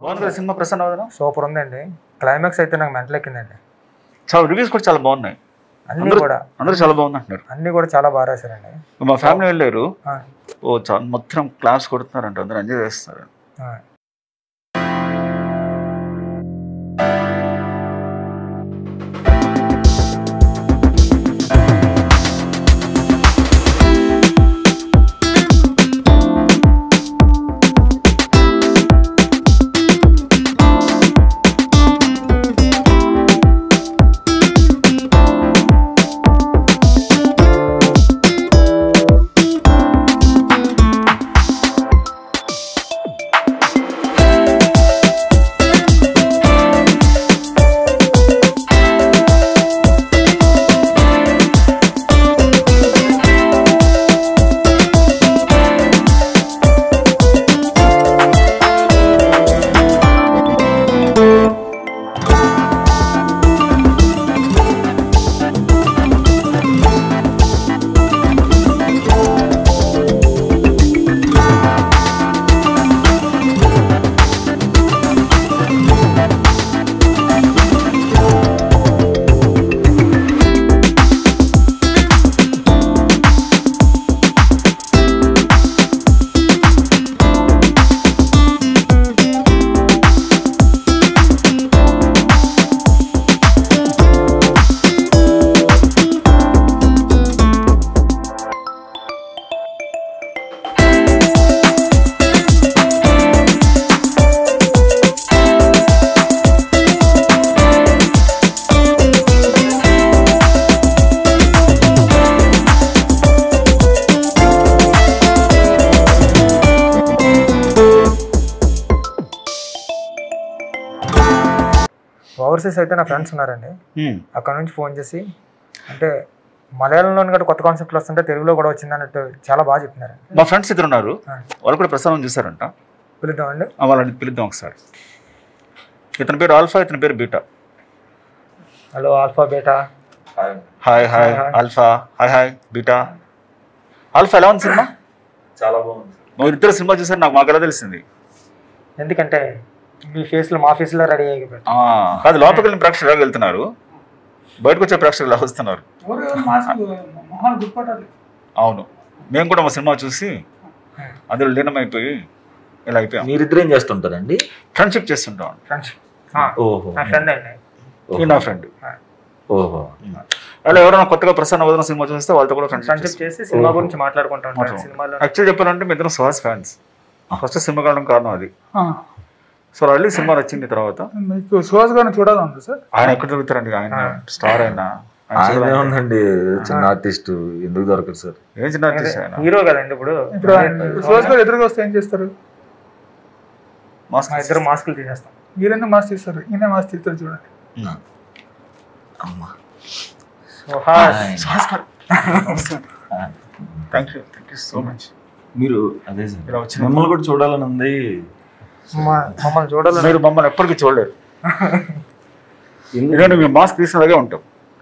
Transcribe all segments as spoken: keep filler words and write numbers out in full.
బాగుంది కదా సినిమా ప్రసన్న వదనం? సూపర్ ఉందండి. క్లైమాక్స్ అయితే నాకు మెంటల్ ఎక్కిందండి. చాలా రివ్యూస్ కూడా చాలా బాగున్నాయి. అన్ని కూడా అందరూ చాలా బాగుంది అంటున్నారు. అన్ని కూడా చాలా బాగా రాశారండి. మా ఫ్యామిలీ వెళ్ళారు, ఓ చాలా మొత్తం క్లాస్ కొడుతున్నారంట, అందరూ ఎంజాయ్ చేస్తున్నారు. ఓవర్సీస్ అయితే నా ఫ్రెండ్స్ ఉన్నారండి, అక్కడ నుంచి ఫోన్ చేసి అంటే మలయాళంలో కూడా కొత్త కాన్సెప్ట్లు వస్తుంటే తెలుగులో కూడా వచ్చింది అన్నట్టు చాలా బాగా చెప్తున్నారు. మా ఫ్రెండ్స్ ఇద్దరు ఉన్నారు, వాళ్ళు కూడా ప్రసారం చూసారంట. పిలుద్దామండి, వాళ్ళని పిలుద్దాం ఒకసారి. ఇతని పేరు ఆల్ఫా, ఇతని పేరు beta. Hello alpha beta. Hi hi alpha. Hi hi beta. Alpha ఎలా ఉంది సినిమా? చాలా బాగుంది. మీరు ఇద్దరు సినిమా చూసారు, నాకు మాకు ఎలా తెలిసింది? ఎందుకంటే మీ ఫేస్లో మా ఫేస్లో రెడీ అయిపోయింది. కాదు, లోపలికి వెళ్ళిన ప్రేక్షకులు ఎలా వెళ్తున్నారు, బయటకు వచ్చే ప్రేక్షకులు ఎలా వస్తున్నారు? అవును, మేము కూడా మా సినిమా చూసి అందులో లీనమైపోయి ఇలా అయిపోయాం. మీరిద్దరు ఏం చేస్తుంటారండి? ఫ్రెండ్షిప్ చేస్తుంటాం. ఫ్రెండ్షిప్. ఓహో, నా ఫ్రెండ్ అండి. ఈ నా ఫ్రెండ్. ఓహో, అలా ఎవరైనా కొత్తగా ప్రసన్న వదనం సినిమా చూస్తే వాళ్ళతో కూడా ఫ్రెండ్షిప్ చేసి సినిమా గురించి మాట్లాడుకుంటాం. సినిమాలో యాక్చువల్ చెప్పాలంటే మీ ఇద్దరు సుహాస్ ఫ్యాన్స్. ఫస్ట్ సినిమా కావడం కారణం అది. సో వెళ్ళి సినిమా నచ్చింది. తర్వాత మీకు సుహాస్ గారిని చూడాలండి సార్. ఆయన ఎక్కడ దొరుకుతారండి? ఆయన స్టార్. ఆయన ఆయన ఉందండి, చిన్న ఆర్టిస్ట్, ఎందుకు దొరకదు సార్? ఏం చిన్న ఆర్టిస్ట్? ఆయన హీరో కదండి. ఇప్పుడు ఇప్పుడు సుహాస్ గారు ఎదురుగా వస్తే ఏం చేస్తారు? మాస్క్ ఇద్దరు మాస్కులు తీసేస్తాం. మీరెందుకు మాస్క్ తీస్తారు? ఈయన మాస్క్ తీస్తారు చూడండి. అమ్మా, thank you thank you so much. మీరు అదే సార్, మిమ్మల్ని కూడా చూడాలని ఉంది. మమ్మల్ని చూడాలని మీరు మమ్మల్ని ఎప్పటికీ చూడలేరు, ఎందుకంటే మేము మాస్క్ తీసినలాగే ఉంటాం.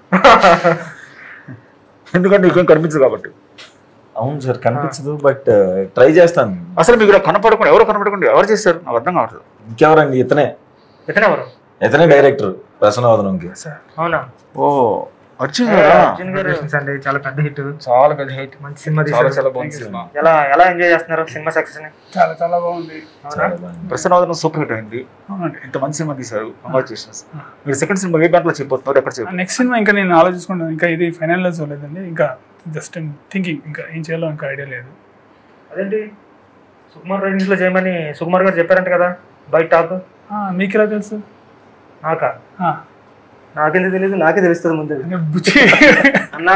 ఎందుకంటే ఇంకేం కనిపించదు కాబట్టి. అవును సార్, కనిపించదు, బట్ ట్రై చేస్తాను. అసలు మీకు ఇలా కనపడకుండా, ఎవరు కనపడకుండా ఎవరు చేస్తారు నాకు అర్థం కావట్లేదు. ఇంకెవరండి? ఇతనే ఇతనే ఎవరు? ఇతనే డైరెక్టర్ ప్రసన్న వదనంకి. అవునా? ఓ అర్జున్ అర్జున్ గారు అండి, చాలా పెద్ద హిట్. చాలా పెద్ద హిట్, మంచి సినిమా. చాలా చాలా బాగుంది సినిమా. ఎలా ఎలా ఎంజాయ్ చేస్తున్నారు సినిమా సక్సెస్ ని? చాలా చాలా బాగుంది. ప్రసన్న వదనం సూపర్ హిట్ అయింది. ఇంత మంచి సినిమా తీశారు, కంగ్రాచులేషన్స్. మీరు సెకండ్ సినిమా ఏ బ్యాంక్ లో చెప్పబోతున్నారు, ఎక్కడ చెప్పారు? నెక్స్ట్ సినిమా ఇంకా నేను ఆలోచించుకుంటాను, ఇంకా ఇది ఫైనల్ లో చూడలేదండి. ఇంకా జస్ట్ థింకింగ్, ఇంకా ఏం చేయాలో ఇంకా ఐడియా లేదు. అదేంటి సుకుమార్ రైటింగ్స్ లో చేయమని సుకుమార్ గారు చెప్పారంట కదా బయట టాక్. మీకు ఎలా తెలుసు? నాకా? నాకెందుకు తెలియదు, నాకే తెలుస్తుంది ముందు. అన్నా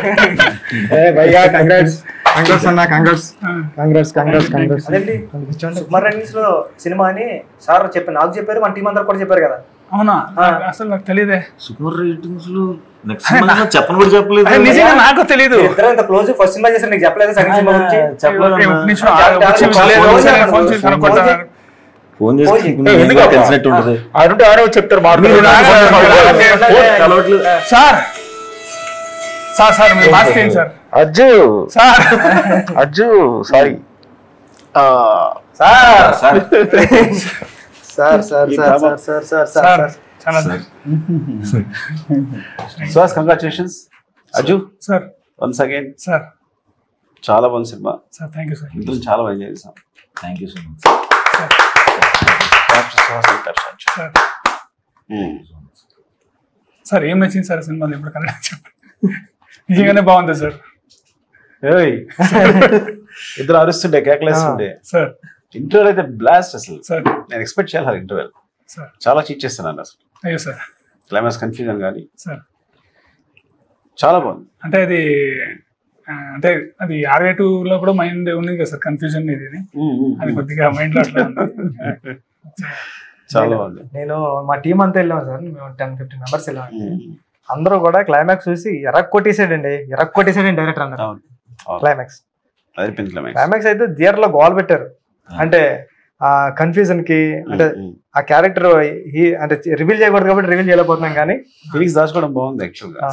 అదేంటి సుకుమార్ రైటింగ్స్ లో సినిమా అని సార్ చెప్పారు, నాకు చెప్పారు, మన టీం అందరు కూడా చెప్పారు కదా. అవునా? అసలు నాకు తెలియదే. సుకుమార్ రేటింగ్స్ లో నెక్స్ట్ సినిమా చెప్పను కూడా చెప్పలేదు. నిజంగా నాకు తెలియదు. ఇద్దరు ఇంత క్లోజ్, ఫస్ట్ సినిమా చేశారు, నీకు చెప్పలేదు సెకండ్ సినిమా గురించి? ఫోన్ చేసి తెలిసినట్టు ఉంటుంది. అంటే ఆరో చెప్తారు సార్. సార్ సార్ మీరు మాస్క్ ఏంటి sir? Ajju sir, Ajju sorry sir sir sir sir sir sir sir sir sir చాలా Suhas congratulations. Ajju sir once again sir చాలా బాగుంది cinema. Sir thank you sir. ఇద్దరు చాలా బాగా ఎంజాయ్ చేసాం. Thank you so much. Sir sir ఏం నచ్చింది సార్ సినిమాలో ఇప్పుడు కన్నా చెప్పండి. నిజంగానే బాగుంది సార్. ఇద్దరు అరుస్తుండే కేకలేస్తుండే. సార్ ఇంటర్వెల్ అయితే బ్లాస్ట్ అసలు. సార్ నేను ఎక్స్పెక్ట్ చేయాలి ఇంటర్వెల్. సార్ చాలా చీట్ చేస్తున్నాను అసలు. అయ్యో సార్. క్లైమాక్స్ కన్ఫ్యూజన్ కానీ సార్ చాలా బాగుంది. అంటే అది ఆ, అంటే అది ఆర్ఏ టూ లో కూడా మైండ్ ఉంది కదా సార్ కన్ఫ్యూజన్ ఇది. అది కొద్దిగా మైండ్ లో అట్లా ఉంది. చాలా బాగుంది. నేను మా టీం అంతా వెళ్ళాం సార్, మేము టెన్ ఫిఫ్టీన్ మెంబర్స్ వెళ్ళాం. అందరూ కూడా క్లైమాక్స్ చూసి ఎరక్ కొట్టేసాడండి, ఎరక్ కొట్టేసాడండి డైరెక్టర్ అన్నారు. క్లైమాక్స్ క్లైమాక్స్ అయితే థియేటర్ లో గోల్ పెట్టారు. అంటే ఆ కన్ఫ్యూజన్ కి, అంటే ఆ క్యారెక్టర్ అంటే రివీల్ చేయకూడదు కాబట్టి రివీల్ చేయలేకపోతున్నాం, కానీ ఫీలింగ్స్ దాచుకోవడం బాగుంది యాక్చువల్ గా.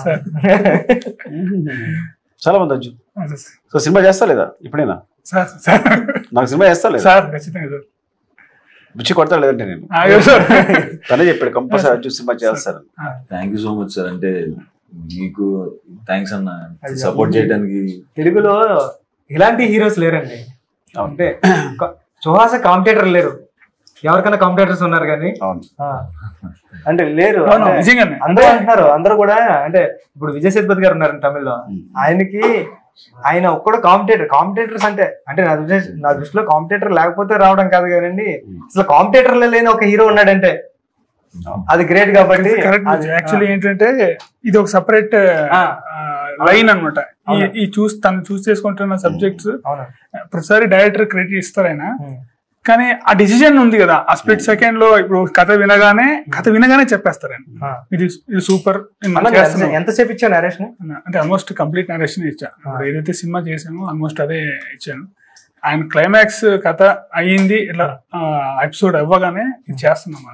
చాలా బాగుంది అజ్జు. సో సినిమా చేస్తా లేదా ఇప్పుడైనా? సార్ సార్ నాకు సినిమా చేస్తా లేదా? సార్ ఖచ్చితంగా సార్. పిచ్చి కొడతా లేదంటే నేను అయ్యో సార్ తనే చెప్పాడు కంపల్సరీ అజ్జు సినిమా చేస్తారు. Thank you so much sir. అంటే మీకు థ్యాంక్స్ అన్న, సపోర్ట్ చేయడానికి. తెలుగులో ఇలాంటి హీరోస్ లేరండి. అంటే సుహాస్ కాంపిటేటర్ లేరు, ఎవరికైనా కాంపిటేటర్స్ ఉన్నారు కానీ అంటే లేరు. నిజంగానే అందరూ అంటున్నారు, అందరూ కూడా. అంటే ఇప్పుడు విజయ్ సేతుపతి గారు ఉన్నారు తమిళ్లో, ఆయనకి ఆయన ఒక్కడు కాంపిటేటర్. కాంపిటేటర్స్ అంటే అంటే నా దృష్టి నా దృష్టిలో కాంపిటేటర్ లేకపోతే రావడం కాదు కదండి, అసలు కాంపిటేటర్ లేని ఒక హీరో ఉన్నాడంటే అది గ్రేట్. కాబట్టి యాక్చువల్లీ ఏంటంటే ఇది ఒక సపరేట్ లైన్ అనమాట. ఈ చూస్ తను చూస్ చేసుకుంటున్న సబ్జెక్ట్స్ ప్రతిసారి డైరెక్టర్ క్రెడిట్ ఇస్తారు ఆయన, కానీ ఆ డిసిజన్ ఉంది కదా ఆ స్ప్లిట్ సెకండ్ లో. ఇప్పుడు కథ వినగానే కథ వినగానే చెప్పేస్తారు ఆయన ఇది ఇది సూపర్. ఎంతసేపు ఇచ్చా నరేషన్? అంటే ఆల్మోస్ట్ కంప్లీట్ నరేషన్ ఇచ్చా. ఏదైతే సినిమా చేసామో ఆల్మోస్ట్ అదే ఇచ్చాను. ఆయన క్లైమాక్స్ కథ అయ్యింది ఇట్లా ఎపిసోడ్ అవ్వగానే ఇది చేస్తున్నాం.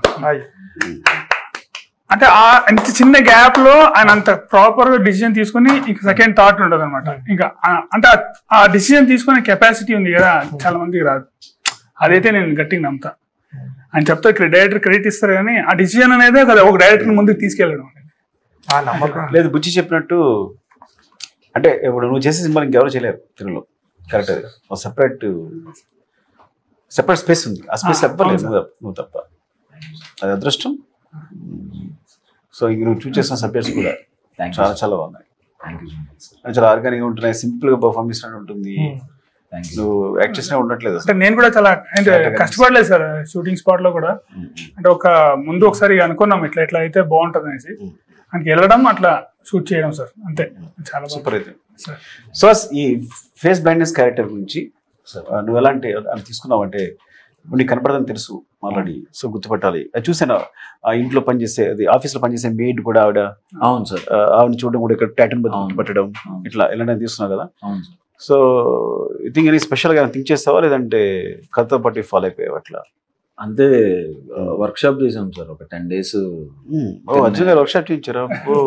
అంటే ఆ అంత చిన్న గ్యాప్ లో ఆయన అంత ప్రాపర్ గా డిసిజన్ తీసుకుని ఇంకా సెకండ్ థాట్ ఉండదు అనమాట. ఇంకా అంటే ఆ డిసిజన్ తీసుకునే కెపాసిటీ ఉంది కదా చాలా మందికి రాదు. అదైతే నేను గట్టిగా నమ్ముతా. ఆయన చెప్తా ఇక్కడ డైరెక్టర్ క్రెడిట్ ఇస్తారు కానీ ఆ డిసిజన్ అనేది కదా ఒక డైరెక్టర్ ముందుకు తీసుకెళ్ళడం అనేది లేదు. బుచ్చి చెప్పినట్టు అంటే ఇప్పుడు నువ్వు చేసే సినిమా ఇంకెవరు చేయలేరు తెలుగులో. కరెక్ట్. అది ఒక సెపరేట్ సెపరేట్ స్పేస్ ఉంది. ఆ స్పేస్ చెప్పలేదు నువ్వు నువ్వు తప్ప. అది అదృష్టం. సో ఇంక నువ్వు చూస్ చేసిన సబ్జెక్ట్స్ కూడా చాలా చాలా బాగున్నాయి. చాలా ఆర్గానిక్ ఉంటున్నాయి, సింపుల్ గా పర్ఫార్మ్ చేసినట్టు ఉంటుంది. నువ్వు యాక్ట్ చేసినా ఉండట్లేదు. అంటే నేను కూడా చాలా అంటే కష్టపడలేదు సార్ షూటింగ్ స్పాట్ లో కూడా. అంటే ఒక ముందు ఒకసారి అనుకున్నాం ఇట్లా ఇట్లా అయితే బాగుంటుంది అనేసి, మనకి వెళ్ళడం అట్లా షూట్ చేయడం సార్ అంతే. చాలా సూపర్ అయితే. సో ఈ ఫేస్ బ్లైండ్నెస్ క్యారెక్టర్ గురించి నువ్వు ఎలాంటి అని తీసుకున్నావు అంటే నీకు కనపడదని తెలుసు ఆల్రెడీ, సో గుర్తుపట్టాలి. అది చూసాను ఆ ఇంట్లో పనిచేసే అది ఆఫీస్ లో పనిచేసే మెయిడ్ కూడా ఆవిడ. అవును సార్. ఆవిడ చూడడం కూడా ఇక్కడ ప్యాటర్న్ పట్టడం ఇట్లా ఇలాంటి తీసుకున్నావు కదా. అవును sir. So you think any special గా థింక్ చేస్తావా లేదంటే కథతో పాటు ఫాలో అయిపోయావు అట్లా? అంతే వర్క్ షాప్ చేసాం సార్ ఒక ten days. Arjun garu workshop చేయించారా?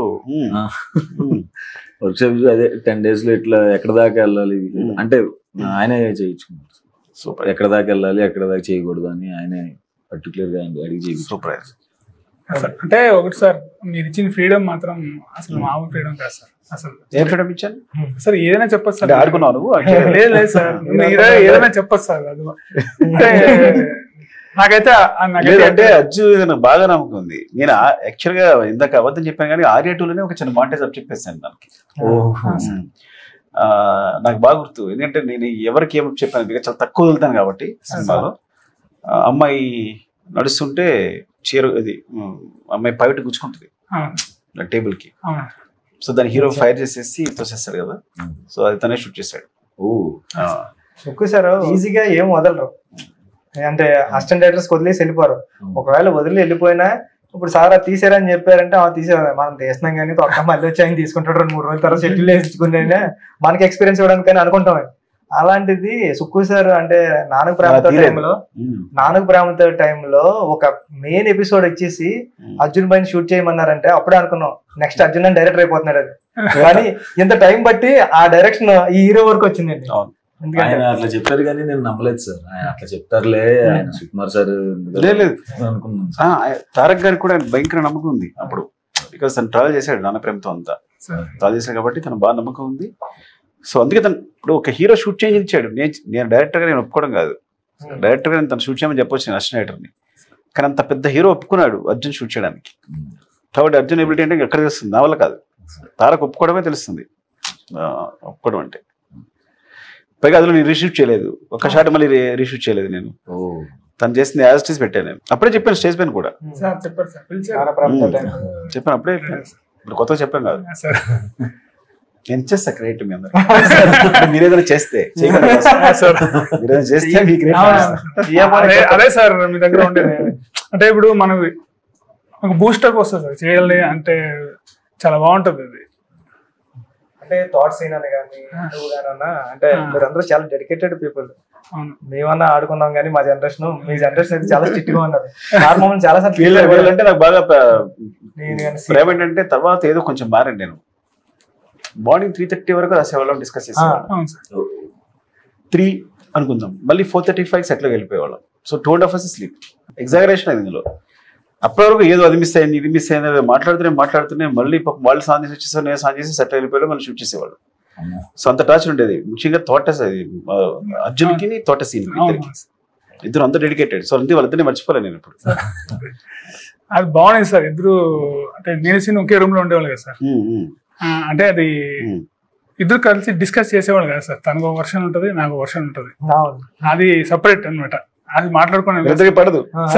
వర్క్ షాప్ అదే టెన్ డేస్ లో ఇట్లా ఎక్కడ దాకా వెళ్ళాలి అంటే ఆయనే చేయించుకున్నారు. సూపర్. ఎక్కడ దాకా వెళ్ళాలి ఎక్కడ దాకా చేయకూడదు అని ఆయనే పర్టికులర్ గా అడిగి చేయించు. సూపర్. అంటే ఒకటి సార్ మీరు ఇచ్చిన ఫ్రీడమ్ మాత్రం అసలు మామూలు ఫ్రీడమ్ కాదు సార్. అసలు ఏం ఫ్రీడమ్ ఇచ్చాను సార్? ఏదైనా చెప్పచ్చు సార్. ఆడుకున్నావు నువ్వు? లేదు లేదు సార్, ఏదైనా చెప్పచ్చు సార్. అది నాకైతే అంటే అజ్జు నాకు బాగా నమ్మకం ఉంది. నేను యాక్చువల్ గా ఇందాక అబద్ధం చెప్పాను కానీ ఆర్యా టూ లోనే ఒక చిన్న మాంటేజ్ అప్ చెప్పేసాను దానికి. నాకు బాగా గుర్తు, ఎందుకంటే నేను ఎవరికి ఏమో చెప్పాను చాలా తక్కువ వదులుతాను కాబట్టి సినిమాలో. అమ్మాయి నడుస్తుంటే చీర ఇది అమ్మాయి పైట గుచ్చుకుంటుంది టేబుల్ కి. సో దాని హీరో ఫైర్ చేసేసి తోసేస్తాడు కదా. సో అది తనే షూట్ చేశాడు. ఓ ఎక్కువ సార్ ఈజీగా ఏం వదలరు. అంటే అసిస్టెంట్ డైరెక్టర్స్ వదిలేసి వెళ్ళిపోరు. ఒకవేళ వదిలి వెళ్ళిపోయినా ఇప్పుడు సార్ అది తీసారని చెప్పారంటే ఆ తీసారు మనం తీసినాం కానీ ఒక్క మళ్ళీ వచ్చి ఆయన తీసుకుంటాడు రెండు మూడు రోజుల తర్వాత షెడ్యూల్ వేసుకునే మనకి ఎక్స్పీరియన్స్ ఇవ్వడానికి కానీ అనుకుంటాం. అలాంటిది సుక్కు సార్ అంటే నానక ప్రేమతో టైంలో నానక ప్రేమతో టైంలో ఒక మెయిన్ ఎపిసోడ్ వచ్చేసి అర్జున్ పైన షూట్ చేయమన్నారంటే అప్పుడే అనుకున్నాం నెక్స్ట్ అర్జున్ అని డైరెక్టర్ అయిపోతున్నాడు అది. కానీ ఇంత టైం బట్టి ఆ డైరెక్షన్ ఈ హీరో వరకు వచ్చిందండి. ఎందుకంటే ఆయన అట్లా చెప్పారు కానీ నేను నమ్మలేదు సార్. ఆయన అట్లా చెప్తారులే ఆయన సుకుమార్ సార్ లేదు అనుకున్నాను. ఆ, తారక్ గారికి కూడా భయంకర నమ్మకం ఉంది అప్పుడు, బికాస్ తను ట్రావెల్ చేశాడు నాన్న ప్రేమతో అంతా ట్రావెల్ చేశాడు కాబట్టి తను బాగా నమ్మకం ఉంది. సో అందుకే తను ఇప్పుడు ఒక హీరో షూట్ చేంజ్ ఇచ్చాడు. నేను నేను డైరెక్టర్గా నేను ఒప్పుకోవడం కాదు, డైరెక్టర్గా నేను తను షూట్ చేయమని చెప్పొచ్చు నేను అసిస్టెంట్ డైరెక్టర్ని. కానీ అంత పెద్ద హీరో ఒప్పుకున్నాడు అర్జున్ షూట్ చేయడానికి. కాబట్టి అర్జున్ ఎబిలిటీ అంటే ఎక్కడ తెలుస్తుంది, నా వల్ల కాదు, తారక్ ఒప్పుకోవడమే తెలుస్తుంది ఒప్పుకోవడం అంటే. పైగా అందులో నేను రీషూట్ చేయలేదు, ఒక షాట్ మళ్ళీ రీషూట్ చేయలేదు నేను. తను చేసింది యాజ్ స్టేజ్ పెట్టాను నేను. అప్పుడే చెప్పాను స్టేజ్ పైన కూడా చెప్పాను, అప్పుడే ఇప్పుడు కొత్తగా చెప్పాను కాదు. నేను ఇచ్చేస్తా క్రెడిట్ మీ అందరూ. మీరు ఏదైనా చేస్తే మీరేదైనా చేస్తే మీ క్రెడిట్. అదే సార్ మీ దగ్గర ఉండేది. అంటే ఇప్పుడు మనకి ఒక బూస్టప్ వస్తుంది సార్ చేయాలి అంటే, చాలా బాగుంటుంది అది. అంటే థాట్స్ అయినా కానీ అంటే మీరందరూ చాలా డెడికేటెడ్ పీపుల్. మేమన్నా ఆడుకున్నాం కానీ మా జనరేషన్ మీ జనరేషన్ అయితే చాలా స్ట్రిక్ట్ గా ఉన్నారు. మమ్మల్ని చాలా సార్ ఫీల్ అంటే నాకు బాగా ప్రేమ ఏంటంటే తర్వాత ఏదో కొంచెం మారండి. నేను మార్నింగ్ త్రీ థర్టీ వరకు రాసేవాళ్ళం, డిస్కస్ చేసేవాళ్ళం. త్రీ అనుకుందాం, మళ్ళీ ఫోర్ థర్టీ ఫైవ్ సెటిల్ వెళ్ళిపోయేవాళ్ళం. So two and half hours sleep. Exaggeration అయింది ఇందులో. అప్పటి వరకు ఏదో అది మిస్ అయింది ఇది మిస్ అయింది మాట్లాడుతూనే మాట్లాడుతూనే మళ్ళీ వాళ్ళు సాన్ చేసి వచ్చేసారు, నేను సాన్ చేసి సెటిల్ వెళ్ళిపోయాడు, మళ్ళీ షూట్ చేసేవాళ్ళు. సో అంత టాచ్ ఉండేది. ముఖ్యంగా తోటస్ అది అర్జున్కి తోట సీన్ ఇద్దరికి, ఇద్దరు అంత డెడికేటెడ్. సో అంతే వాళ్ళిద్దరిని మర్చిపోలేను నేను ఇప్పుడు. అది బాగుంది సార్. ఇద్దరు అంటే నేను సీన్ ఒకే రూమ్ లో ఉండేవాళ్ళు కదా సార్. అంటే అది ఇద్దరు కలిసి డిస్కస్ చేసేవాళ్ళు కదా సార్. తనకు ఒక వర్షన్ ఉంటుంది, నాకు వర్షన్ ఉంటుంది, అది సపరేట్ అనమాట. అది మాట్లాడుకుని పడదు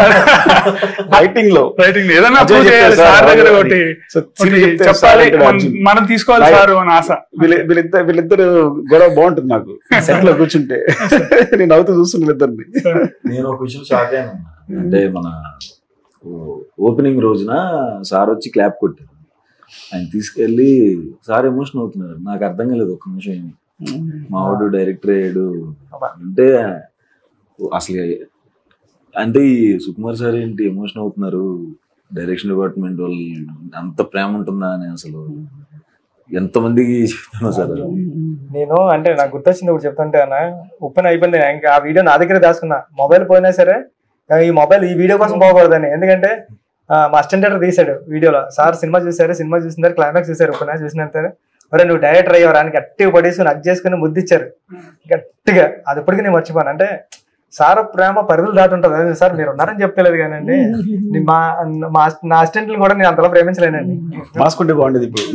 రైటింగ్ లో రైటింగ్ ఏదైనా సార్ దగ్గర ఒకటి చెప్పాలి, మనం తీసుకోవాలి సార్ అని ఆశ. వీళ్ళిద్దరు వీళ్ళిద్దరు గొడవ బాగుంటుంది నాకు సెట్ లో కూర్చుంటే. నేను అవుతూ చూస్తున్నా వీళ్ళిద్దరిని. నేను ఒక విషయం షాక్ అయ్యాను. అంటే మన ఓపెనింగ్ రోజున సార్ వచ్చి క్లాప్ కొట్టారు. ఆయన తీసుకెళ్ళి సార్ ఎమోషన్ అవుతున్నారు. నాకు అర్థం కాలేదు ఒక నిమిషం. మావాడు డైరెక్టర్ అయ్యాడు అంటే అసలు అంటే ఈ సుకుమార్ సార్ ఏంటి ఎమోషన్ అవుతున్నారు, డైరెక్షన్ డిపార్ట్మెంట్ వాళ్ళు అంత ప్రేమ ఉంటుందా అని అసలు ఎంతమందికి చెప్తున్నా సార్. నేను అంటే నాకు గుర్తొచ్చింది ఇప్పుడు చెప్తుంటే అన్న, ఓపెన్ అయిపోయింది ఇంకా ఆ వీడియో నా దగ్గర దాచుకున్నా. మొబైల్ పోయినా సరే ఈ మొబైల్ ఈ వీడియో కోసం పోకూడదని. ఎందుకంటే మా అసిస్టెంట్ డైరెక్టర్ తీసాడు వీడియోలో, సార్ సినిమా చూసారు, సినిమా చూసిన తర్వాత క్లైమాక్స్ చూసారు, ఓపెన్ చూసిన తర్వాత మరి నువ్వు డైరెక్టర్ అయ్యావు అని గట్టిగా పడేసి నక్ చేసుకుని ముద్దిచ్చారు గట్టిగా. అది ఇప్పటికీ నేను మర్చిపోను. అంటే సార్ ప్రేమ పరిధులు దాటుంటది. అదే సార్ మీరు ఉన్నారని చెప్పలేదు కానండి, మా నా అసిస్టెంట్లు కూడా నేను అంతలా ప్రేమించలేనండి. మాస్కుంటే బాగుండేది ఇప్పుడు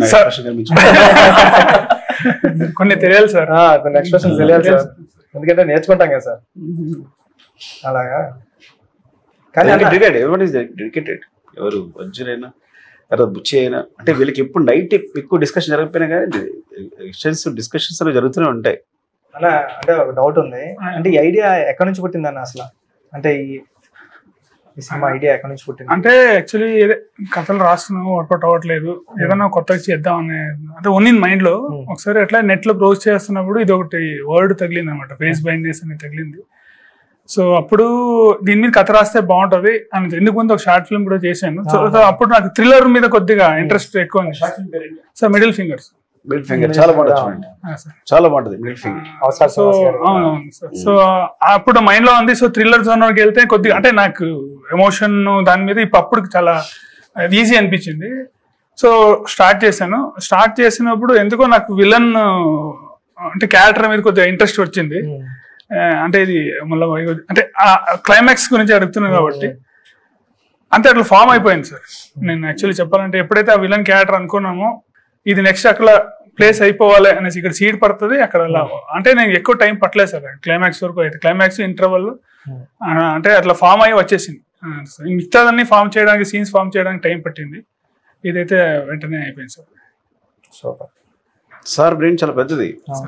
కొన్ని తెలియాలి సార్, కొన్ని ఎక్స్ప్రెషన్స్ తెలియాలి సార్, ఎందుకంటే నేర్చుకుంటాం కదా సార్ అలాగా. కానీ డెడికేటెడ్ ఎవరు అర్జున్ తర్వాత బుచ్చి అయినా అంటే వీళ్ళకి ఎప్పుడు నైట్ ఎక్కువ డిస్కషన్ జరగకపోయినా కానీ డిస్కషన్స్ జరుగుతూనే ఉంటాయి. అలా అంటే ఒక డౌట్ ఉంది, అంటే ఈ ఐడియా ఎక్కడి నుంచి పుట్టిందన్న అసలు? అంటే ఈ సినిమా ఐడియా ఎక్కడి నుంచి పుట్టింది? అంటే యాక్చువల్లీ కథలు రాస్తున్నావు వర్కౌట్ అవ్వట్లేదు, ఏదైనా కొత్తగా చేద్దాం అనే అంటే ఉన్నింది మైండ్ లో. ఒకసారి ఎట్లా నెట్ లో బ్రౌజ్ చేస్తున్నప్పుడు ఇది ఒకటి వర్డ్ తగిలింది అనమాట, ఫేస్ బైండెస్ అని తగిలింది. సో అప్పుడు దీని మీద కథ రాస్తే బాగుంటది అని ఎందుకు ముందు ఒక షార్ట్ ఫిల్మ్ కూడా చేశాను. సో అప్పుడు నాకు థ్రిల్లర్ మీద కొద్దిగా ఇంట్రెస్ట్ ఎక్కువ ఉంది. So middle fingers middle finger చాలా బాగుంటుంది, చాలా బాగుంటుంది మిడిల్ ఫింగర్. సో అవునవును సార్. సో అప్పుడు మైండ్ లో ఉంది. సో థ్రిల్లర్ జోన్కి వెళ్తే కొద్దిగా అంటే నాకు ఎమోషన్ దాని మీద ఇప్పుడు అప్పుడు చాలా ఈజీ అనిపించింది. సో స్టార్ట్ చేశాను. స్టార్ట్ చేసినప్పుడు ఎందుకో నాకు విలన్ అంటే క్యారెక్టర్ మీద కొద్దిగా ఇంట్రెస్ట్ వచ్చింది. అంటే ఇది మళ్ళీ అంటే క్లైమాక్స్ గురించి అడుగుతున్నాను కాబట్టి అంతే అట్లా ఫామ్ అయిపోయింది సార్. నేను యాక్చువల్లీ చెప్పాలంటే ఎప్పుడైతే ఆ విలన్ క్యారెక్టర్ అనుకున్నామో ఇది నెక్స్ట్ అక్కడ ప్లేస్ అయిపోవాలి అనేసి ఇక్కడ సీడ్ పడుతుంది అక్కడ అంటే నేను ఎక్కువ టైం పట్టలేదు సార్ క్లైమాక్స్ వరకు. అయితే క్లైమాక్స్ ఇంటర్వల్ అంటే అట్లా ఫామ్ అయ్యి వచ్చేసింది. మిగతాదన్నీ ఫామ్ చేయడానికి సీన్స్ ఫామ్ చేయడానికి టైం పట్టింది, ఇదైతే వెంటనే అయిపోయింది సార్. సూపర్ సార్ బ్రెయిన్ చాలా పెద్దది.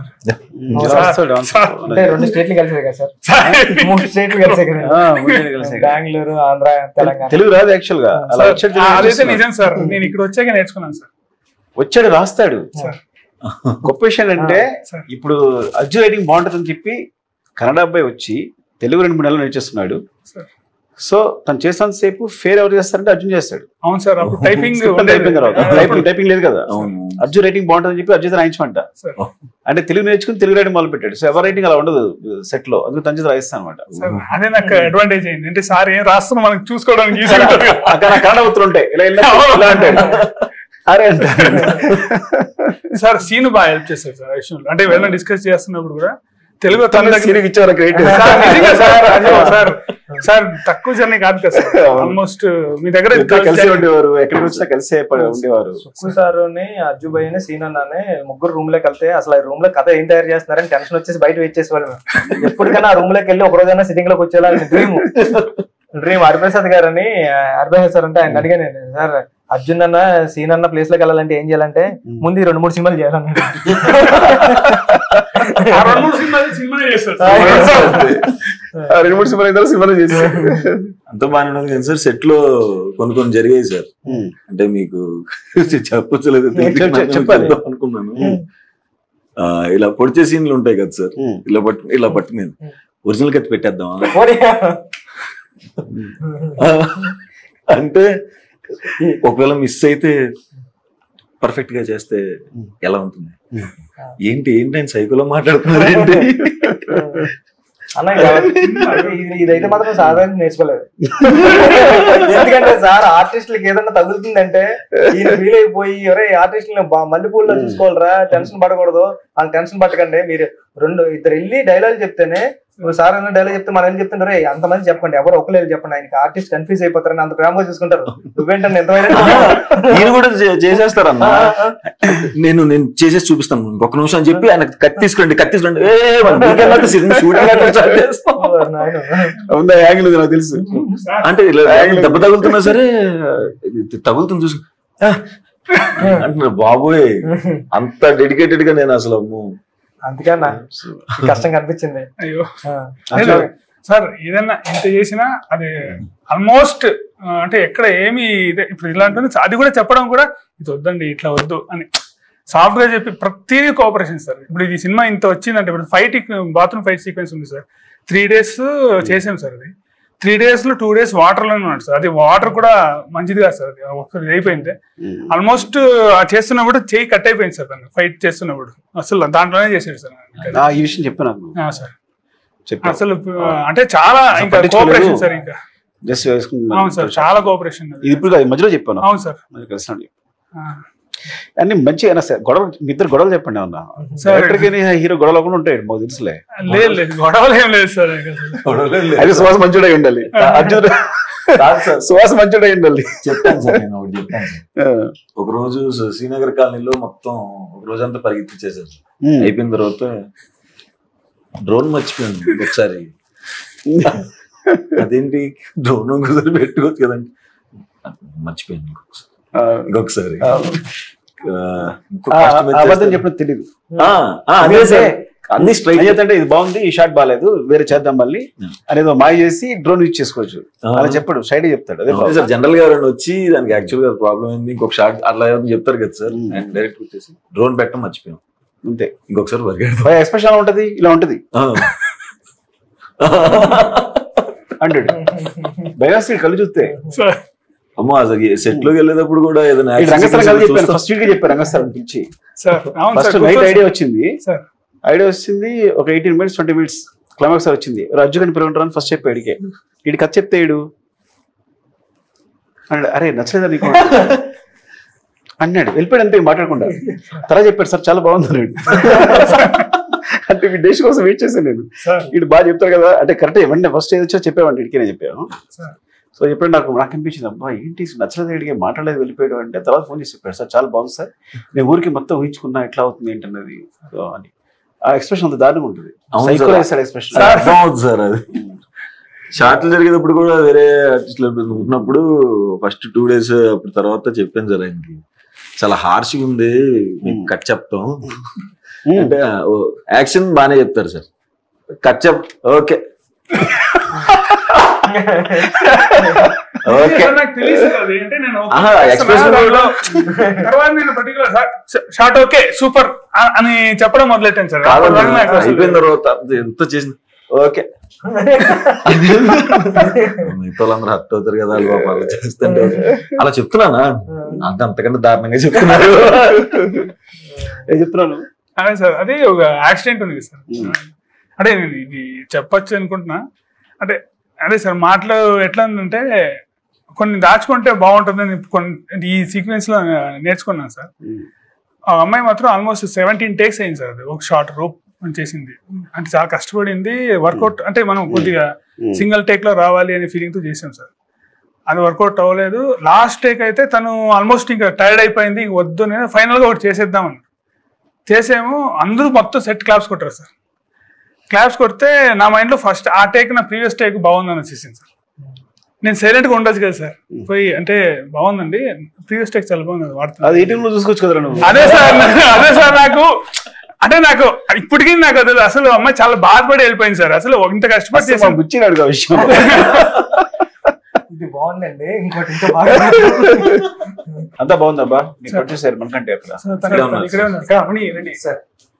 రెండు స్టేట్లు కలిసాయి కదా సార్, మూడు స్టేట్లు కలిసాయి కదా, బెంగళూరు, ఆంధ్ర, తెలంగాణ. తెలుగు రాదు యాక్చువల్ గా. అదైతే నిజం సార్, నేను ఇక్కడ వచ్చాక నేర్చుకున్నాను సార్. వచ్చాడు రాస్తాడు. గొప్ప విషయం అంటే ఇప్పుడు అర్జున్ రైటింగ్ బాగుంటుందని చెప్పి కన్నడ అబ్బాయి వచ్చి తెలుగు రెండు మూడు నెలలు నేర్చేస్తున్నాడు. సో తను చేసినంత సేపు ఫేర్ ఎవరు చేస్తారంటే అర్జున్ చేస్తాడు. అవును సార్, అప్పుడు టైపింగ్ టైపింగ్ టైపింగ్ టైపింగ్ లేదు కదా, అవును. అర్జున్ రైటింగ్ బాగుంటుందని చెప్పి అర్జున్ రాయించమంట. అంటే తెలుగు నేర్చుకుని తెలుగు రైటింగ్ మొదలు పెట్టాడు. సో ఎవరి రైటింగ్ అలా ఉండదు సెట్ లో, అందుకు తన చేత రాయిస్తాను అనమాట. అదే నాకు అడ్వాంటేజ్ అయింది. అంటే సార్ ఏం రాస్తున్నా మనకి చూసుకోవడానికి అక్కడ కన్నడ ఉత్తరం ఉంటాయి, ఇలా ఇలా అంటాడు అరే సార్ సీను బాగా హెల్ప్ చేస్తారు సార్ విషయంలో. అంటే ఏమైనా డిస్కస్ చేస్తున్నప్పుడు కూడా తెలుగు ఇచ్చేవారు క్రియేటివ్ సార్ సార్ తక్కువ జర్నీ కాదు కదా సార్, ఆల్మోస్ట్ మీ దగ్గర కలిసి ఉండేవారు, ఎక్కడికి వచ్చినా కలిసి ఉండేవారు. సుక్కు సారుని అజ్జు భయ్యని సీన్ అన్నానే ముగ్గురు రూమ్ లోకి వెళ్తే అసలు ఆ రూమ్ లో కథ ఏం తయారు చేస్తున్నారని టెన్షన్ వచ్చేసి బయట వెయిట్ చేసేవాళ్ళు. ఎప్పటికైనా ఆ రూమ్ లోకి వెళ్ళి ఒక రోజైనా సిట్టింగ్ లోకి వచ్చేలా డ్రీమ్ డ్రీమ్ హరిప్రసాద్ గారు అని హరిప్రసాద్ సార్ అంటే ఆయన అడిగాను, సార్ అర్జున్ అన్న సీన్ అన్న ప్లేస్ లోకి వెళ్ళాలంటే ఏం చేయాలంటే ముందు ఈ రెండు మూడు సినిమాలు చేయాలన్నాడు. రెండు మూడు సినిమాలు సినిమాలు చేసి అంత బాగానే ఉన్నది కానీ సార్ సెట్ లో కొన్ని కొన్ని జరిగాయి సార్. అంటే మీకు చెప్పలేదు చెప్పాలి అనుకున్నాను. ఇలా పొడిచే సీన్లు ఉంటాయి కదా సార్, ఇలా పట్టు ఇలా పట్టుకునేది ఒరిజినల్ కత్తి పెట్టేద్దామా అంటే ఒకవేళ మిస్ అయితే పర్ఫెక్ట్ గా చేస్తే ఎలా ఉంటుంది, ఏంటి ఏంటి ఆయన సైకోలో మాట్లాడుతున్నారు ఏంటి అన్న ఇదైతే మాత్రం సాధారణ నేర్చుకోలేదు. ఎందుకంటే సార్ ఆర్టిస్టులకి ఏదన్నా తగులుతుందంటే ఈయన ఫీల్ అయిపోయి ఎవరే ఆర్టిస్టులను మల్లెపూల్లో చూసుకోవాలరా, టెన్షన్ పడకూడదు, వాళ్ళకి టెన్షన్ పట్టకండి, మీరు రెండు ఇద్దరు వెళ్ళి డైలాగ్ చెప్తేనే సార్ అన్న డైలాగ్ చెప్తే మనం వెళ్ళి చెప్తుంటారు అంతమంది చెప్పండి, ఎవరు ఒకరు చెప్పండి, ఆయనకి ఆర్టిస్ట్ కన్ఫ్యూజ్ అయిపోతారని అంత ప్రేమగా చూసుకుంటారు. నువ్వేంటన్నా ఎంతమైనా నేను కూడా చేసేస్తారన్నా, నేను నేను చేసేసి చూపిస్తాను ఇంకొక నిమిషం అని చెప్పి ఆయన కత్తి తీసుకోండి కత్తి తీసుకోండి ఉందా యాంగిల్ నాకు తెలుసు. అంటే దెబ్బ తగులుతున్నా సరే తగులుతుంది చూసు అంటున్నారు బాబోయ్, అంత డెడికేటెడ్ గా నేను అసలు అందుకన్నా కష్టం కనిపించింది. అయ్యో సార్ ఏదన్నా ఎంత చేసినా అది ఆల్మోస్ట్ అంటే ఎక్కడ ఏమి ఇదే ఇప్పుడు ఇలాంటి అది కూడా చెప్పడం కూడా ఇది వద్దండి ఇట్లా వద్దు అని సాఫ్ట్ గా చెప్పి ప్రతిదీ కోఆపరేషన్ సార్. ఇప్పుడు ఈ సినిమా ఇంత వచ్చిందంటే ఇప్పుడు ఫైట్ బాత్రూమ్ ఫైట్ సీక్వెన్స్ ఉంది సార్, త్రీ డేస్ చేసాం సార్. అది త్రీ డేస్ లో టూ డేస్ వాటర్ లోనే ఉన్నాడు సార్. అది వాటర్ కూడా మంచిది కాదు సార్, అది ఒకసారి అయిపోయింది ఆల్మోస్ట్ చేస్తున్నప్పుడు చేయి కట్ అయిపోయింది సార్ దాన్ని ఫైట్ చేస్తున్నప్పుడు. అసలు దాంట్లోనే చేసాడు సార్ ఈ విషయం చెప్పాను సార్. అసలు అంటే చాలా ఇంకా కోఆపరేషన్ సార్, ఇంకా జస్ట్ అవును సార్ చాలా కోఆపరేషన్. ఇది ఇప్పుడు మధ్యలో చెప్పాను. అవును సార్ కలిసినాడు అన్ని మంచిగా సార్. గొడవ మీ ఇద్దరు గొడవలు చెప్పండి ఏమన్నా, హీరో గొడవలు కూడా ఉంటాయి మాకు తెలుసులే. లేదు లేదు గొడవలు ఏం లేదు సార్. అది సువాస మంచుడై ఉండాలి, అర్జున్ సువాస మంచుడై ఉండాలి. చెప్తాను సార్, నేను ఒకటి చెప్తాను సార్. ఒక రోజు శ్రీనగర్ కాలనీలో మొత్తం ఒక రోజంతా పరిగెత్తిచ్చేసారు. అయిపోయిన తర్వాత డ్రోన్ మర్చిపోయాను ఒకసారి. అదేంటి డ్రోన్ కుదిరి పెట్టుకోవచ్చు కదండి, మర్చిపోయాను ఇంకొకసారి ఇంకొకసారి అబద్ధం చెప్పడం తెలియదు. అన్ని స్ట్రైట్ అంటే ఇది బాగుంది ఈ షాట్ బాగాలేదు వేరే చేద్దాం మళ్ళీ అనేది మాయ చేసి డ్రోన్ యూజ్ చేసుకోవచ్చు అలా చెప్పాడు, సైడ్ చెప్తాడు. అదే సార్ జనరల్ గా ఎవరైనా వచ్చి దానికి యాక్చువల్ గా ప్రాబ్లం ఏంది ఇంకొక షాట్ అట్లా చెప్తారు కదా సార్, అండ్ డైరెక్ట్ వచ్చేసి డ్రోన్ పెట్టడం మర్చిపోయాం అంతే. ఇంకొకసారి ఎక్స్ప్రెషన్ ఎలా ఉంటది, ఇలా ఉంటది అంటాడు బయాస్ కళ్ళు చూస్తే. అమ్మో అసలు సెట్ లోకి వెళ్ళేటప్పుడు కూడా ఏదైనా రంగస్థలం చెప్పారు, ఫస్ట్ వీక్ చెప్పారు రంగస్థలం పిలిచి. ఫస్ట్ నైట్ ఐడియా వచ్చింది ఐడియా వచ్చింది ఒక eighteen minutes twenty minutes climax వచ్చింది. రజ్జుగని పిలవంటారని ఫస్ట్ చెప్పాడు, ఇడికే ఇడి కథ చెప్తే ఇడు అన్నాడు, అరే నచ్చలేదా నీకు అన్నాడు, వెళ్ళిపోయాడు అంతే మాట్లాడకుండా. తర్వాత చెప్పాడు సార్ చాలా బాగుంది అన్నాడు. అంటే మీ డేస్ కోసం వెయిట్ చేశాను నేను, ఇటు బాగా చెప్తారు కదా అంటే కరెక్ట్ ఇవ్వండి ఫస్ట్ ఏది వచ్చో చెప్పామండి ఇడికే నేను చెప్పాను. సో ఎప్పుడు నాకు నాకు అనిపించింది అబ్బా ఏంటి నచ్చలేదు ఇడిగే మాట్లాడలేదు వెళ్ళిపోయాడు అంటే తర్వాత ఫోన్ చేసి చెప్పాడు సార్ చాలా బాగుంది సార్, నేను ఊరికి మొత్తం ఊహించుకున్నా ఎట్లా అవుతుంది ఏంటన్నది అని. ఆ ఎక్స్ప్రెషన్ అంత దారుణంగా ఉంటుంది, ఎక్స్ప్రెషన్ సార్. అది షార్ట్లు జరిగేటప్పుడు కూడా వేరే ఆర్టిస్టులు ఉన్నప్పుడు ఫస్ట్ టూ డేస్ అప్పుడు తర్వాత చెప్పాను సార్ ఆయనకి చాలా హార్ష్గా ఉంది మీకు కట్ చెప్తాం అంటే యాక్షన్ బాగానే చెప్తారు సార్, కట్ చెప్ ఓకే షార్ట్ ఓకే సూపర్ అని చెప్పడం మొదలెట్టాను సార్. అయిపోయిన తర్వాత ఎంత చేసిన ఓకే మిగతా వాళ్ళందరూ హర్ట్ అవుతారు కదా వాళ్ళు పాపం అలా చేస్తుంటే అలా చెప్తున్నానా అంత అంతకంటే దారుణంగా చెప్తున్నారు. ఏం చెప్తున్నాను అదే సార్ అది ఒక యాక్సిడెంట్ ఉంది సార్. అంటే నేను ఇది చెప్పచ్చు అనుకుంటున్నా. అంటే అదే సార్ మాటలు ఎట్లా ఉందంటే కొన్ని దాచుకుంటే బాగుంటుందని కొన్ని ఈ సీక్వెన్స్ లో నేర్చుకున్నాను సార్. ఆ అమ్మాయి మాత్రం ఆల్మోస్ట్ సెవెంటీన్ టేక్స్ అయింది సార్. అది ఒక షార్ట్ రోప్ చేసింది అంటే చాలా కష్టపడింది. వర్కౌట్ అంటే మనం కొద్దిగా సింగిల్ టేక్ లో రావాలి అనే ఫీలింగ్ తో చేసాం సార్. అది వర్కౌట్ అవ్వలేదు. లాస్ట్ టేక్ అయితే తను ఆల్మోస్ట్ ఇంకా టైర్డ్ అయిపోయింది, ఇంక వద్దు నేను ఫైనల్ గా ఒకటి చేసేద్దామని చేసాము. అందరూ మొత్తం సెట్ క్లాప్స్ కొట్టారు సార్. క్లాప్స్ కొడితే నా మైండ్ లో ఫస్ట్ ఆ టేక్ నా ప్రీవియస్ టేక్ బాగుందని వచ్చేసింది సార్. నేను సైలెంట్ గా ఉండొచ్చు కదా సార్, పోయి అంటే బాగుందండి ప్రీవియస్ టేక్ చాలా బాగుంది వాడుతుంది అది ఏటీఎం లో చూసుకోవచ్చు కదా నువ్వు. అదే సార్ అదే సార్ నాకు అంటే నాకు ఇప్పటికీ నాకు అది అసలు అమ్మాయి చాలా బాధపడి వెళ్ళిపోయింది సార్. అసలు ఇంత కష్టపడి చేసాం గుచ్చినాడు విషయం. ఇది బాగుందండి, ఇంకోటి ఇంకా బాగా అంతా బాగుందబ్బా. నీకు వచ్చేసారు మనకంటే అక్కడ ఇక్కడే ఉన్నారు సార్. అవునీ, రండి సార్.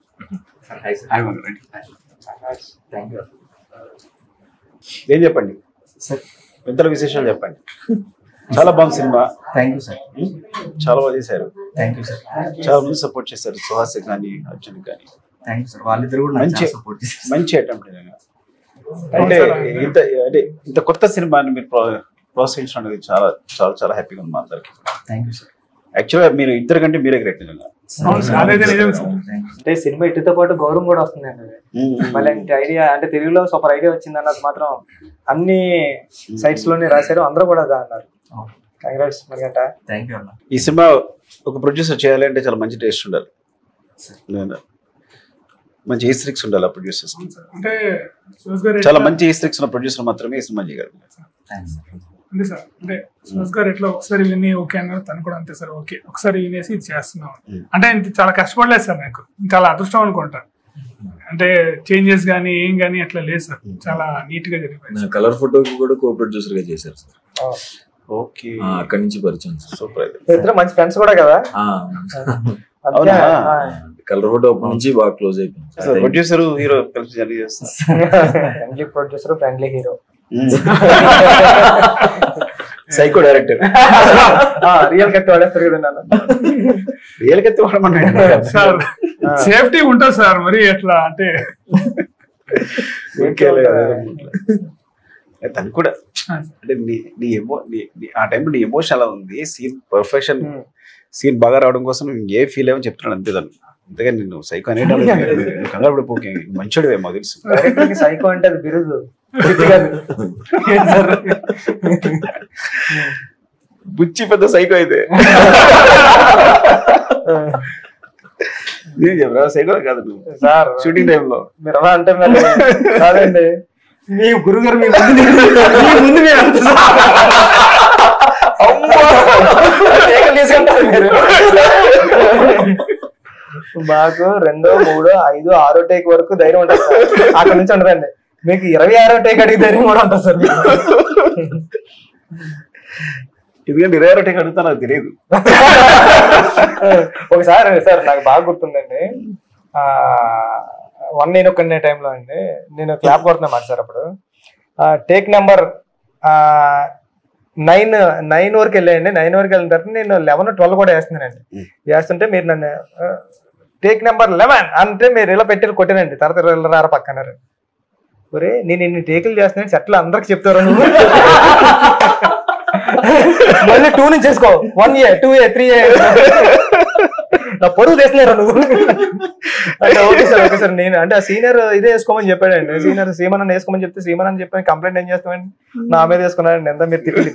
ఏం చెప్పండి సార్ వింతల విశేషాలు చెప్పండి. చాలా బాగుంది సినిమా. Thank you sir. చాలా బాగా చేశారు. Thank you sir. చాలా మంది సపోర్ట్ చేశారు, సుహాస్ కానీ అర్జున్ కానీ. Thank you sir. వాళ్ళిద్దరు కూడా మంచి సపోర్ట్ చేశారు. మంచి అటెంప్ట్. అంటే ఇంత అంటే ఇంత కొత్త సినిమాని మీరు ప్రో- ప్రోత్సహించడం అనేది చాలా చాలా చాలా హ్యాపీగా ఉంది మా అందరికి. Thank you sir. యాక్చువల్గా మీరు ఇద్దరు కంటే మీరే గ్రేట్ నిజంగా. అవును సార్, అదైతే నిజం సార్. అంటే సినిమా ఇటుతో పాటు గౌరవం కూడా వస్తుందండి. మళ్ళీ ఐడియా అంటే తెలుగులో సూపర్ ఐడియా వచ్చింది అన్నది మాత్రం అన్ని సైట్స్ లోనే రాశారు, అందరూ కూడా అదా అన్నారు. కంగ్రాట్స్ మరిగంట. థ్యాంక్ యూ అన్న. ఈ సినిమా ఒక ప్రొడ్యూసర్ చేయాలి అంటే చాలా మంచి టేస్ట్ ఉండాలి, మంచి ఈస్ట్రిక్స్ ఉండాలి ఆ ప్రొడ్యూసర్స్. అంటే సురేష్ గారు చాలా ఎట్లా- మంచి ఈస్ట్రిక్స్ ఉన్న ప్రొడ్యూసర్ మాత్రమే ఈ సినిమా చేయగలరు. అంతే సార్. అంటే సురేష్ గారు ఎట్లా ఒకసారి విని ఓకే అన్నారు, తను కూడా అంతే సార్ ఓకే ఒకసారి వినేసి ఇది చేస్తున్నాం. అంటే ఇంత చాలా కష్టపడలేదు సార్, నాకు చాలా అదృష్టం అనుకుంటా. అంటే చేంజెస్ గానీ ఏం గానీ అట్లా లేదు సార్, చాలా నీట్ గా జరిగిపోయింది. కలర్ ఫోటోకి కూడా కో ప్రొడ్యూసర్ గా చేశారు సార్. ఓకే, ఆ, అక్కడి నుంచి పరిచయం సార్. సూపర్. ఇద్దరు మంచి ఫ్రెండ్స్ కూడా కదా. ఆ, అవునా? కలర్ ఫోటో అప్పటి నుంచి బాగా క్లోజ్ అయిపోయింది సార్. ప్రొడ్యూసర్ హీరో కలిసి జర్నీ చేస్తారు. Friendly producer, friendly hero, psycho director. Real కత్తి వాడేస్తారు కదా నాన్న. రియల్ కత్తి వాడమన్నాడు సార్ సేఫ్టీ ఉంటుంది సార్, మరి ఎట్లా అంటే తను కూడా అంటే నీ నీ ఎమో నీ- ఆ టైంలో నీ ఎమోషన్ అలా ఉంది. సీన్ పర్ఫెక్షన్, సీన్ బాగా రావడం కోసం నువ్వు ఏ ఫీల్ ఏమో చెప్తున్నాడు అంతే. దాన్ని అంతేగా నేను సైకో అనేట కంగారు పడిపోకే, మంచోడివే మాకు తెలుసు. డైరెక్టర్ కి సైకో అంటే అది బిరుదు. చిట్టి కాదు. ఏం సార్? బుచ్చి పెద్ద సైకో అయితే నేను చెప్పరా సైకో కాదు నువ్వు సార్ షూటింగ్ టైంలో. మీరు అలా అంటే మరి కాదండి, మీ గురుగారు మీ ముందు మీ ముందు మీరు అంత అమ్మో! కేకలు తీసుకుంటారు మీరు. మాకు రెండో మూడో ఐదు ఆరో టేక్ వరకు ధైర్యం ఉంటుంది సార్, అక్కడ నుంచి ఉండదండి. మీకు ఇరవై ఆరో టేక్ అడిగి ధైర్యం కూడా ఉంటుంది సార్ మీకు. ఎందుకంటే ఇరవై ఆరో టేక్ అడుగుతా నాకు తెలియదు. ఒకసారి సార్ నాకు బాగా గుర్తుందండి, ఆ వన్ నేను ఒక్కనే టైంలో అండి నేను క్లాప్ కొడుతున్నా మాట సార్. అప్పుడు టేక్ నెంబర్ నైన్ నైన్ వరకు వెళ్ళాయండి. నైన్ వరకు వెళ్ళిన తర్వాత నేను లెవెన్ ట్వెల్వ్ కూడా వేస్తున్నానండి. వేస్తుంటే మీరు నన్ను టేక్ నెంబర్ లెవెన్ అంటే మీరు ఇలా పెట్టి కొట్టానండి. తర్వాత రారా పక్కన్నారు. ఒరే నేను ఇన్ని టేకులు చేస్తున్నాను సెట్లు అందరికి చెప్తారు నువ్వు, మళ్ళీ టూ నుంచి చేసుకో, one A two A three A నా పొరుగు తెస్తున్నారా నువ్వు అంటే ఓకే సార్ ఓకే సార్. నేను అంటే ఆ సీనియర్ ఇదే వేసుకోమని చెప్పాడండి. సీనియర్ సీమన్ వేసుకోమని చెప్తే సీమన్ అని చెప్పాను. కంప్లైంట్ ఏం చేస్తామండి, నా మీద వేసుకున్నానండి. ఎంత మీరు తిప్పి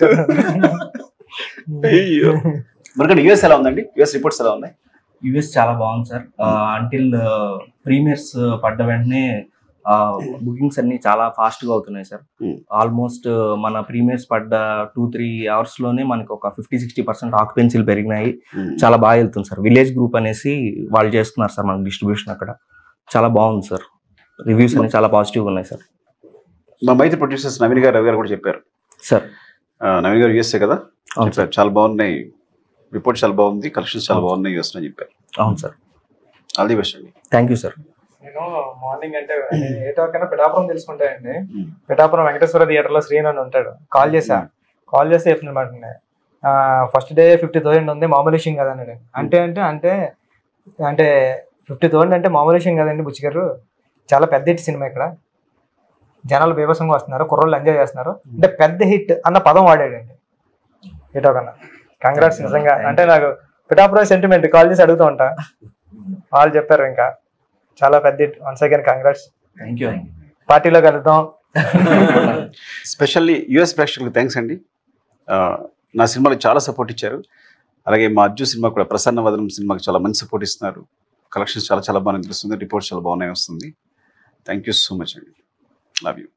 మరి యూఎస్ ఎలా ఉందండి? యూఎస్ రిపోర్ట్స్ ఎలా ఉన్నాయి? యుఎస్ చాలా బాగుంది సార్. అంటిల్ ప్రీమియర్స్ పడ్డ వెంటనే బుకింగ్స్ అన్ని చాలా ఫాస్ట్ గా అవుతున్నాయి సార్. ఆల్మోస్ట్ మన ప్రీమియర్స్ పడ్డ టూ త్రీ అవర్స్ లోనే మనకి ఒక ఫిఫ్టీ సిక్స్టీ పర్సెంట్ ఆక్యుపెన్సీలు పెరిగినాయి. చాలా బాగా వెళ్తుంది సార్. విలేజ్ గ్రూప్ అనేసి వాళ్ళు చేస్తున్నారు సార్ మనకి డిస్ట్రిబ్యూషన్. అక్కడ చాలా బాగుంది సార్. రివ్యూస్ అన్ని చాలా పాజిటివ్గా ఉన్నాయి సార్. మా మైత్రి ప్రొడ్యూసర్స్ నవీన్ గారు రవి గారు కూడా చెప్పారు సార్. నవీన్ గారు యూఎస్ఏ కదా అవును చెప్పారు, చాలా బాగున్నాయి రిపోర్ట్స్, చాలా బాగుంది, కలెక్షన్స్ చాలా బాగున్నాయి యూఎస్ అని చెప్పారు. అవును సార్. ఆల్ ది బెస్ట్ అండి. Thank you sir. నేను మార్నింగ్ అంటే ఏ టాక్ అయినా పిఠాపురం తెలుసుకుంటాయండి. పిఠాపురం వెంకటేశ్వర థియేటర్ లో శ్రీను అని ఉంటాడు. కాల్ చేసా కాల్ చేస్తే చెప్తున్నమాట ఫస్ట్ డే ఫిఫ్టీ థౌసండ్ ఉంది, మామూలు విషయం కదండి. అంటే అంటే అంటే అంటే ఫిఫ్టీ థౌసండ్ అంటే మామూలు విషయం కదండి బుచ్చి గారు, చాలా పెద్ద హిట్ సినిమా, ఇక్కడ జనాలు బీభత్సంగా వస్తున్నారు, కుర్రోళ్ళు ఎంజాయ్ చేస్తున్నారు అంటే పెద్ద హిట్ అన్న పదం వాడాడండి ఏ టాక్ అన్న. కంగ్రాట్స్ నిజంగా. అంటే నాకు పిఠాపురం సెంటిమెంట్ కాల్ చేసి అడుగుతూ ఉంటా, వాళ్ళు చెప్పారు ఇంకా చాలా పెద్ద hit. Once again congrats. Thank you. పార్టీలో కలుద్దాం. స్పెషల్లీ యుఎస్ ప్రేక్షకులకు థ్యాంక్స్ అండి. ఆ, నా సినిమాకి చాలా సపోర్ట్ ఇచ్చారు. అలాగే మా అర్జు సినిమా కూడా ప్రసన్న వదనం సినిమాకి చాలా మంచి సపోర్ట్ ఇస్తున్నారు. కలెక్షన్స్ చాలా చాలా బాగా తెలుస్తుంది, రిపోర్ట్స్ చాలా బాగున్నాయి వస్తుంది. థ్యాంక్ యూ సో మచ్ అండి. Love you.